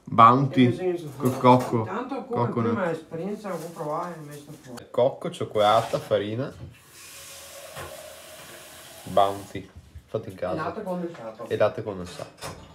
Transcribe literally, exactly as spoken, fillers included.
Bounty col cocco. Intanto come Cocco prima no. esperienza che ho provato e messo fuori. Cocco, cioccolata, farina. Bounty. Fatto in E casa. latte condensato. E latte condensato.